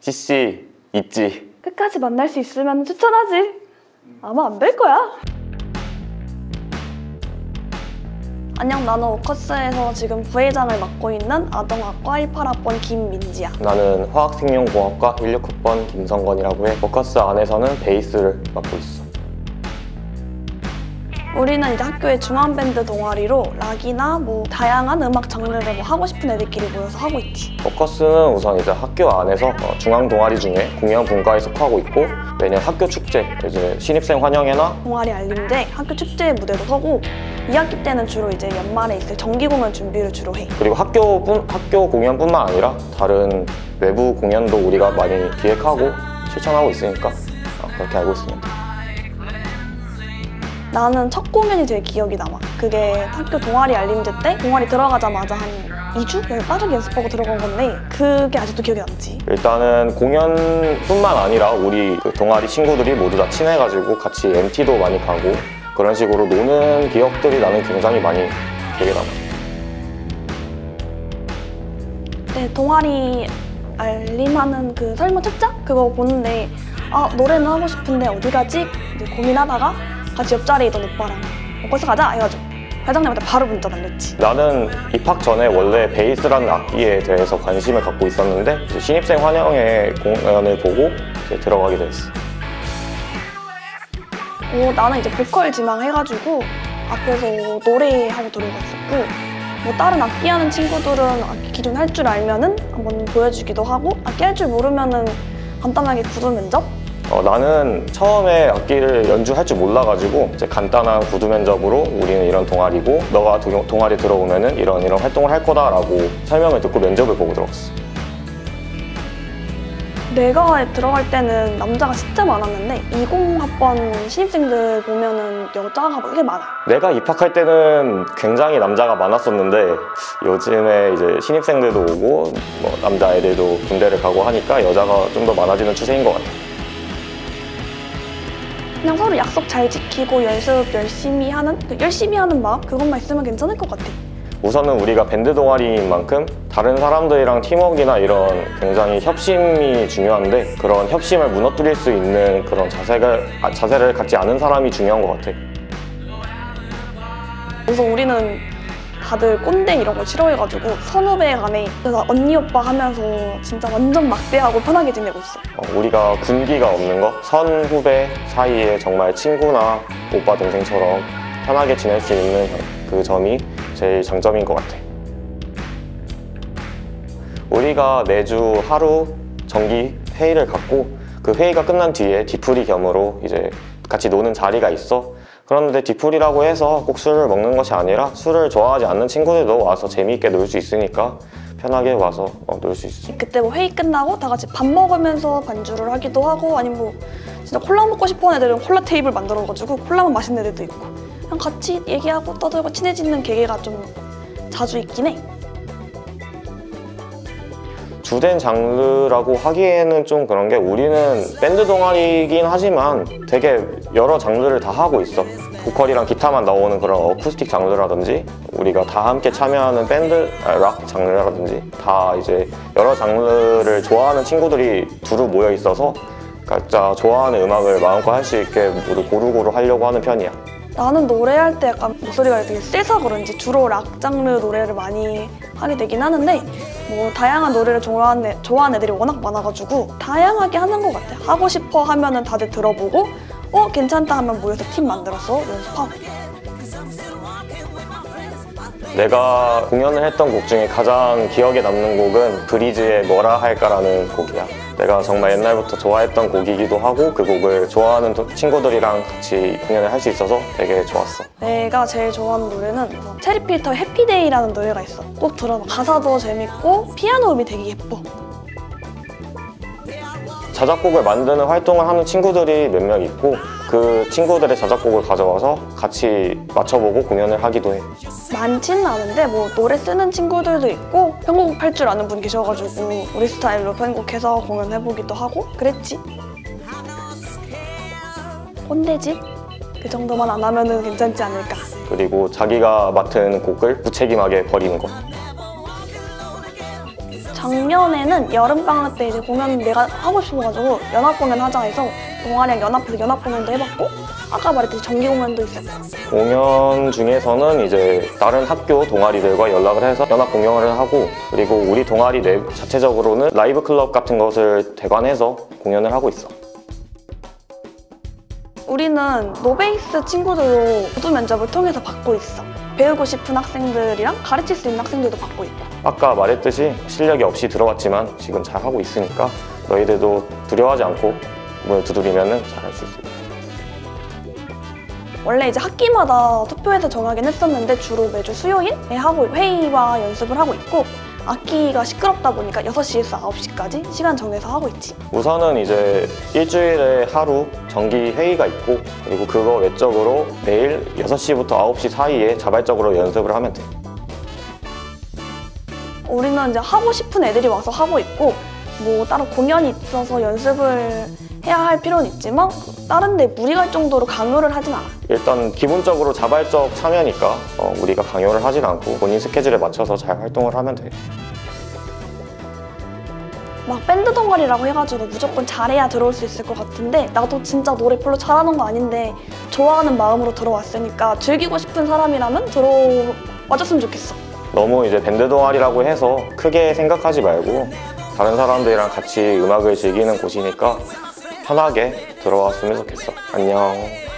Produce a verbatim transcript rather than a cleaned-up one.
씨씨 있지. 끝까지 만날 수 있으면 추천하지. 아마 안 될 거야. 안녕, 나는 워커스에서 지금 부회장을 맡고 있는 아동학과 십팔 학번 김민지야. 나는 화학생명공학과 십육 학번 김성건이라고 해. 워커스 안에서는 베이스를 맡고 있어. 우리는 이제 학교의 중앙밴드 동아리로 락이나 뭐 다양한 음악 장르를 뭐 하고 싶은 애들끼리 모여서 하고 있지. 워커스는 우선 이제 학교 안에서 중앙 동아리 중에 공연 분과에 속하고 있고, 매년 학교 축제, 이제 신입생 환영회나 동아리 알림제, 학교 축제의 무대도 서고, 이 학기 때는 주로 이제 연말에 있을 정기 공연 준비를 주로 해. 그리고 학교, 분, 학교 공연뿐만 아니라 다른 외부 공연도 우리가 많이 기획하고 실천하고 있으니까 그렇게 알고 있습니다. 나는 첫 공연이 제일 기억이 남아. 그게 학교 동아리 알림제 때 동아리 들어가자마자 한 이 주? 빠르게 연습하고 들어간 건데 그게 아직도 기억이 남지. 일단은 공연뿐만 아니라 우리 그 동아리 친구들이 모두 다 친해가지고 같이 엠티도 많이 가고 그런 식으로 노는 기억들이 나는 굉장히 많이 기억에 남아. 네, 동아리 알림하는 그 설문 책자? 그거 보는데 아, 노래는 하고 싶은데 어디 가지? 이제 고민하다가 같이 옆자리에 있던 오빠랑 워커스 가자 해가지고 회장님한테 바로 문자 날렸지. 나는 입학 전에 원래 베이스라는 악기에 대해서 관심을 갖고 있었는데 이제 신입생 환영회 공연을 보고 이제 들어가게 됐어. 어, 나는 이제 보컬 지망해가지고 앞에서 노래하고 들어갔었고, 뭐 다른 악기 하는 친구들은 악기 기존 할 줄 알면은 한번 보여주기도 하고, 악기 할 줄 모르면은 간단하게 구두 면접? 어, 나는 처음에 악기를 연주할 줄 몰라가지고 이제 간단한 구두 면접으로 우리는 이런 동아리고 너가 도, 동아리 들어오면은 이런 이런 활동을 할 거다라고 설명을 듣고 면접을 보고 들어갔어. 내가 들어갈 때는 남자가 진짜 많았는데 이십 학번 신입생들 보면은 여자가 되게 많아. 내가 입학할 때는 굉장히 남자가 많았었는데 요즘에 이제 신입생들도 오고 뭐 남자애들도 군대를 가고 하니까 여자가 좀 더 많아지는 추세인 것 같아. 그냥 서로 약속 잘 지키고 연습 열심히 하는, 그 열심히 하는 마음? 그것만 있으면 괜찮을 것 같아. 우선은 우리가 밴드 동아리인 만큼 다른 사람들이랑 팀워크나 이런 굉장히 협심이 중요한데 그런 협심을 무너뜨릴 수 있는 그런 자세를, 아, 자세를 갖지 않은 사람이 중요한 것 같아. 그래서 우리는 다들 꼰대 이런 걸 싫어해가지고 선후배 간에 그래서 언니 오빠 하면서 진짜 완전 막대하고 편하게 지내고 있어. 어, 우리가 군기가 없는 거, 선후배 사이에 정말 친구나 오빠 동생처럼 편하게 지낼 수 있는 그 점이 제일 장점인 것 같아. 우리가 매주 하루 정기 회의를 갖고 그 회의가 끝난 뒤에 뒤풀이 겸으로 이제 같이 노는 자리가 있어. 그런데 뒤풀이라고 해서 꼭 술을 먹는 것이 아니라 술을 좋아하지 않는 친구들도 와서 재미있게 놀 수 있으니까 편하게 와서 어, 놀 수 있어. 그때 뭐 회의 끝나고 다 같이 밥 먹으면서 반주를 하기도 하고, 아니면 뭐 진짜 콜라 먹고 싶어 하는 애들은 콜라 테이블 만들어가지고 콜라만 마시는 애들도 있고, 그냥 같이 얘기하고 떠들고 친해지는 계기가 좀 자주 있긴 해. 주된 장르라고 하기에는 좀 그런 게 우리는 밴드 동아리이긴 하지만 되게 여러 장르를 다 하고 있어. 보컬이랑 기타만 나오는 그런 어쿠스틱 장르라든지 우리가 다 함께 참여하는 밴드, 아, 락 장르라든지 다 이제 여러 장르를 좋아하는 친구들이 두루 모여 있어서 각자 좋아하는 음악을 마음껏 할 수 있게 모두 고루고루 하려고 하는 편이야. 나는 노래할 때 약간 목소리가 되게 세서 그런지 주로 락 장르 노래를 많이 하게 되긴 하는데, 뭐 다양한 노래를 좋아하는, 애, 좋아하는 애들이 워낙 많아가지고 다양하게 하는 것 같아. 하고 싶어 하면은 다들 들어보고 어 괜찮다 하면 모여서 팀 만들어서 연습하고. 내가 공연을 했던 곡 중에 가장 기억에 남는 곡은 브리즈의 뭐라 할까라는 곡이야. 내가 정말 옛날부터 좋아했던 곡이기도 하고 그 곡을 좋아하는 친구들이랑 같이 공연을 할 수 있어서 되게 좋았어. 내가 제일 좋아하는 노래는 체리필터의 해피데이라는 노래가 있어. 꼭 들어봐. 가사도 재밌고 피아노 음이 되게 예뻐. 자작곡을 만드는 활동을 하는 친구들이 몇 명 있고 그 친구들의 자작곡을 가져와서 같이 맞춰보고 공연을 하기도 해. 많지는 않은데 뭐 노래 쓰는 친구들도 있고 편곡 할 줄 아는 분 계셔가지고 우리 스타일로 편곡해서 공연해보기도 하고 그랬지. 꼰대집? 그 정도만 안 하면은 괜찮지 않을까. 그리고 자기가 맡은 곡을 무책임하게 버리는 것. 작년에는 여름방학 때 이제 공연 내가 하고 싶어가지고 연합공연 하자 해서 동아리랑 연합해서 연합공연도 해봤고 아까 말했듯이 정기공연도 있었고. 공연 중에서는 이제 다른 학교 동아리들과 연락을 해서 연합 공연을 하고, 그리고 우리 동아리 내 자체적으로는 라이브 클럽 같은 것을 대관해서 공연을 하고 있어. 우리는 노베이스 친구들로 구두 면접을 통해서 받고 있어. 배우고 싶은 학생들이랑 가르칠 수 있는 학생들도 받고 있고. 아까 말했듯이 실력이 없이 들어왔지만 지금 잘 하고 있으니까 너희들도 두려워하지 않고 문을 두드리면 잘 할 수 있을 거야. 원래 이제 학기마다 투표해서 정하긴 했었는데 주로 매주 수요일에 하고 회의와 연습을 하고 있고, 악기가 시끄럽다 보니까 여섯 시에서 아홉 시까지 시간 정해서 하고 있지. 우선은 이제 일주일에 하루 정기 회의가 있고, 그리고 그거 외적으로 매일 여섯 시부터 아홉 시 사이에 자발적으로 연습을 하면 돼. 우리는 이제 하고 싶은 애들이 와서 하고 있고, 뭐 따로 공연이 있어서 연습을 해야 할 필요는 있지만 다른 데 무리 갈 정도로 강요를 하진 않아. 일단 기본적으로 자발적 참여니까 어, 우리가 강요를 하진 않고 본인 스케줄에 맞춰서 잘 활동을 하면 돼. 막 밴드 동아리라고 해가지고 무조건 잘해야 들어올 수 있을 것 같은데, 나도 진짜 노래 별로 잘하는 거 아닌데 좋아하는 마음으로 들어왔으니까 즐기고 싶은 사람이라면 들어와줬으면 좋겠어. 너무 이제 밴드 동아리라고 해서 크게 생각하지 말고 다른 사람들이랑 같이 음악을 즐기는 곳이니까 편하게 들어왔으면 좋겠어. 안녕.